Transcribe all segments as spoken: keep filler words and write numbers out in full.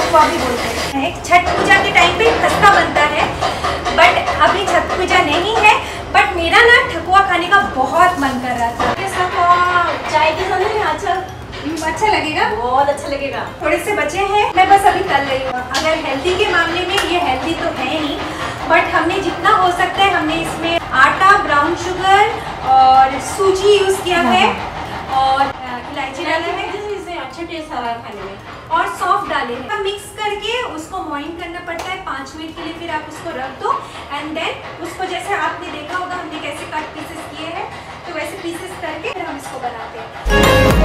ठकुआ भी बोलते हैं। छठ पूजा के टाइम पे खस्ता बनता है, बट अभी छठ पूजा नहीं है। बट मेरा ना ठकुआ खाने का बहुत मन कर रहा था। चाय के साथ में अच्छा अच्छा लगेगा, बहुत अच्छा लगेगा। थोड़े से बचे हैं, मैं बस अभी तल रही हूँ। अगर हेल्दी के मामले में ये हेल्दी तो है ही, बट हमने जितना हो सकता है हमने इसमें आटा, ब्राउन शुगर और सूजी यूज किया है और इलायची डाला है, जिससे अच्छा टेस्ट आ रहा है खाने में, और सौंफ डाले हैं। मिक्स करके उसको बॉईल करना पड़ता है पाँच मिनट के लिए, फिर आप उसको रख दो एंड देन उसको जैसे आपने देखा होगा हमने कैसे कट पीसेस किए हैं, तो वैसे पीसेस करके फिर हम इसको बनाते हैं।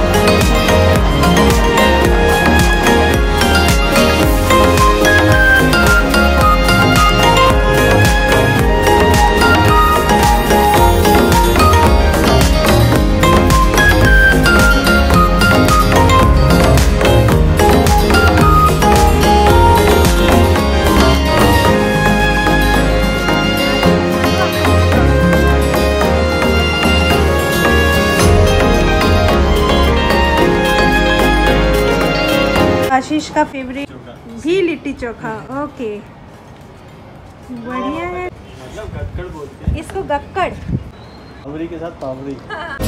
आशीष का फेवरेट भी लिट्टी चोखा। ओके, बढ़िया है। मतलब गक्कड़ बोलते हैं इसको, गक्कड़ पावरी के साथ पावरी।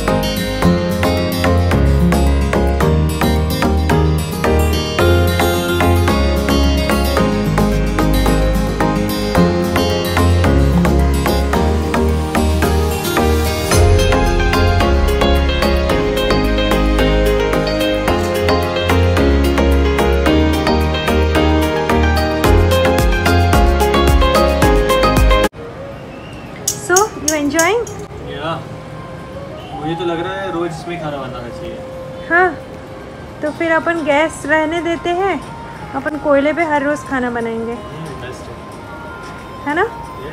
एंजॉयिंग? या मुझे तो लग रहा है रोज इसमें खाना बनाना चाहिए। हाँ, तो फिर अपन गैस रहने देते हैं, अपन कोयले पे हर रोज खाना बनाएंगे, बेस्ट है ना?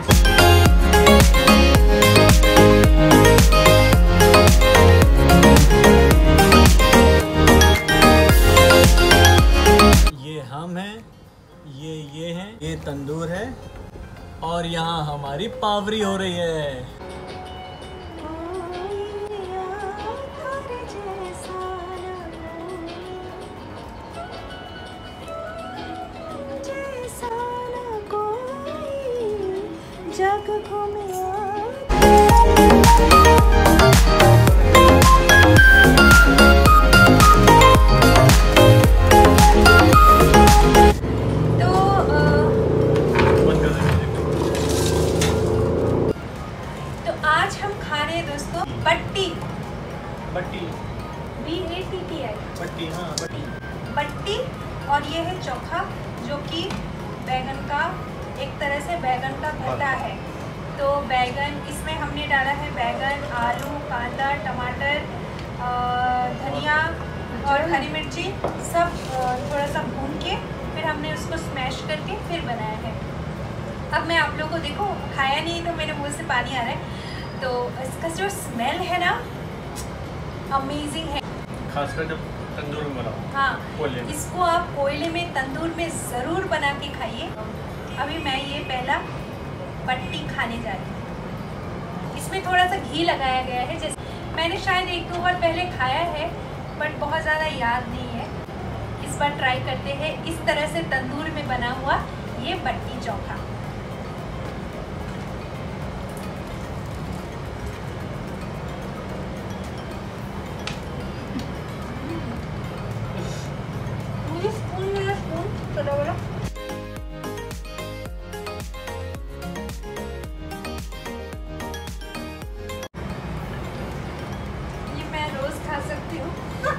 ये हम हैं, ये ये हैं, ये तंदूर है और यहाँ हमारी पावरी हो रही है। जग घूमिया बट्टी बट्टी B A T T I बट्टी हाँ बट्टी बट्टी। और ये है चोखा, जो कि बैगन का एक तरह से बैगन का भरता है। तो बैगन इसमें हमने डाला है, बैगन, आलू, कांदा, टमाटर, धनिया और हरी मिर्ची सब थोड़ा सा भून के फिर हमने उसको स्मैश करके फिर बनाया है। अब मैं आप लोगों को, देखो खाया नहीं तो मेरे मुंह से पानी आ रहा है। तो इसका जो स्मेल है ना, अमेजिंग है, खासकर जब तंदूर में बनाओ। हाँ, कोयले में। इसको आप कोयले में, तंदूर में ज़रूर बना के खाइए। अभी मैं ये पहला बट्टी खाने जा रही हूँ। इसमें थोड़ा सा घी लगाया गया है, जैसे मैंने शायद एक दो बार पहले खाया है बट बहुत ज़्यादा याद नहीं है। इस बार ट्राई करते हैं इस तरह से तंदूर में बना हुआ ये बट्टी चोखा। सकती हूँ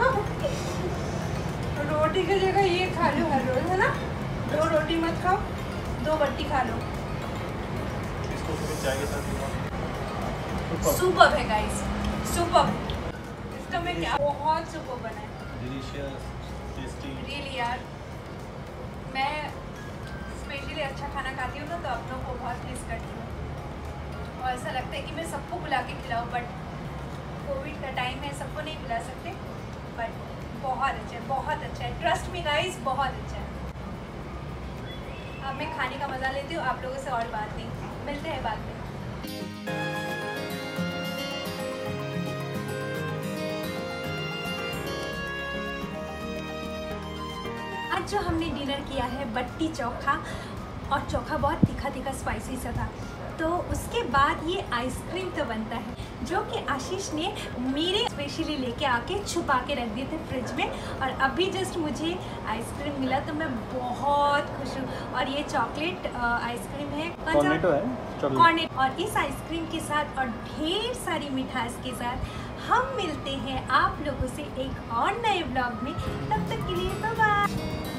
रोटी की जगह ये खा लो हर रोज, है ना? दो रोटी मत खाओ, दो बट्टी खा लो। इसको चाय के साथ सुपर्ब है गाइस, सुपर्ब। इसका मैं क्या, बहुत सुपर्ब बना है, डिलीशियस, टेस्टी। रियली यार, मैं स्पेशली अच्छा खाना खाती हूँ ना तो अपनों को बहुत मिस करती हूँ और ऐसा लगता है कि मैं सबको बुला के खिलाऊँ, बट कोविड का टाइम है, सबको नहीं बुला सकते। बट बहुत अच्छा है, बहुत अच्छा है, ट्रस्ट मी गाइस, बहुत अच्छा है। अब मैं खाने का मज़ा लेती हूँ, आप लोगों से और बात नहीं, मिलते हैं बाद में। आज जो हमने डिनर किया है बट्टी चोखा, और चोखा बहुत तीखा तीखा स्पाइसी सा था। तो उसके बाद ये आइसक्रीम तो बनता है, जो कि आशीष ने मेरे स्पेशली लेके आके छुपा के रख दिए थे फ्रिज में, और अभी जस्ट मुझे आइसक्रीम मिला तो मैं बहुत खुश हूँ। और ये चॉकलेट आइसक्रीम है, कॉर्नेटो है, चॉकलेट कॉर्नेटो। और इस आइसक्रीम के साथ और ढेर सारी मिठास के साथ हम मिलते हैं आप लोगों से एक और नए ब्लॉग में। तब तक के लिए बाय बाय।